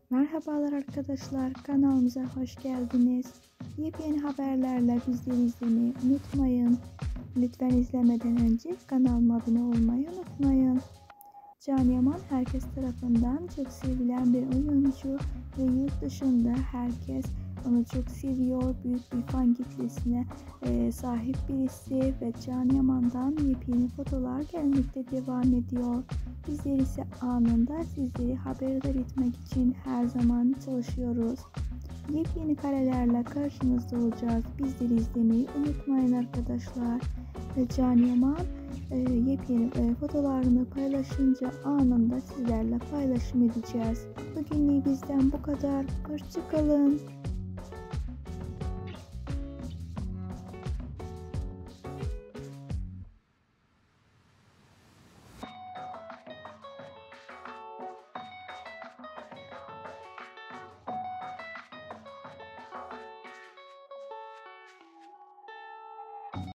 Merhabalar arkadaşlar, kanalımıza hoş geldiniz. Yepyeni haberlerle bizleri izlemeyi unutmayın. Lütfen izlemeden önce kanalıma abone olmayı unutmayın. Can Yaman herkes tarafından çok sevilen bir oyuncu ve yurt dışında herkes onu çok seviyor. Büyük bir fan kitlesine sahip birisi ve Can Yaman'dan yepyeni fotolar gelmekte devam ediyor. Bizler ise anında sizleri haberdar etmek için her zaman çalışıyoruz. Yepyeni karelerle karşınızda olacağız. Bizleri izlemeyi unutmayın arkadaşlar. Ve Can Yaman yepyeni fotolarını paylaşınca anında sizlerle paylaşım edeceğiz. Bugünlük bizden bu kadar. Hoşça kalın.